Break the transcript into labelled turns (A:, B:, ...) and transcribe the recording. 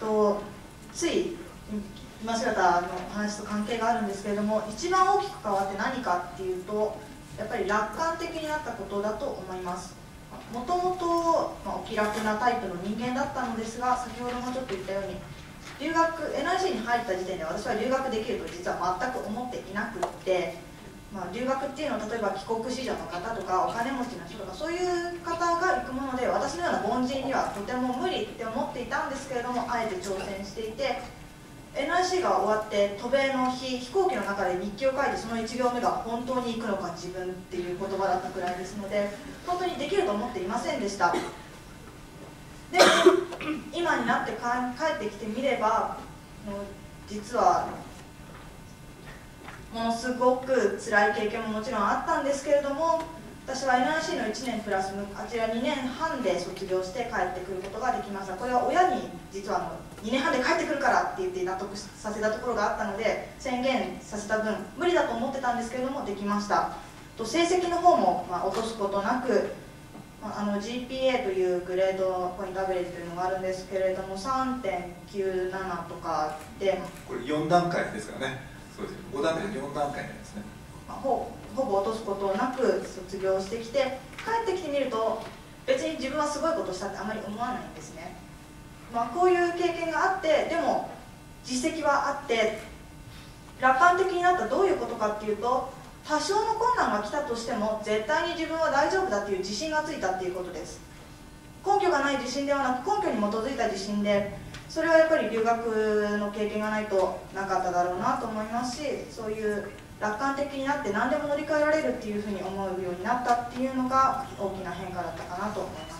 A: つい今姿の話と関係があるんですけれども、一番大きく変わって何かっていうと、やっぱり楽観的になったことだと思います。もともとお気楽なタイプの人間だったのですが、先ほどもちょっと言ったようにNIC に入った時点で私は留学できると実は全く思っていなくって、留学っていうのは例えば帰国子女の方とかお金持ちの人とかそういう方が行くもので、私のような凡人にはとても無理って思っていたんですけれども、あえて挑戦していて、 NIC が終わって渡米の日、飛行機の中で日記を書いて、その1行目が本当に行くのか自分っていう言葉だったくらいですので、本当にできると思っていませんでした。でも今になって帰ってきてみれば、実はものすごく辛い経験ももちろんあったんですけれども、私は NIC の1年プラスあちら2年半で卒業して帰ってくることができました。これは親に実は2年半で帰ってくるからって言って納得させたところがあったので、宣言させた分無理だと思ってたんですけれどもできました。成績の方も落とすことなく、GPA というグレードポイントアベレージというのがあるんですけれども 3.97 とかで、
B: これ4段階ですからね。そうです。5段階で4段階なんですね。
A: ほぼ落とすことなく卒業してきて、帰ってきてみると別に自分はすごいことしたってあまり思わないんですね。こういう経験があって、でも実績はあって楽観的になった。どういうことかっていうと、多少の困難が来たとしても絶対に自分は大丈夫だっていう自信がついたっていうことです。根拠がない自信ではなく根拠に基づいた自信で、それはやっぱり留学の経験がないとなかっただろうなと思いますし、そういう楽観的になって何でも乗り換えられるっていうふうに思うようになったっていうのが大きな変化だったかなと思います。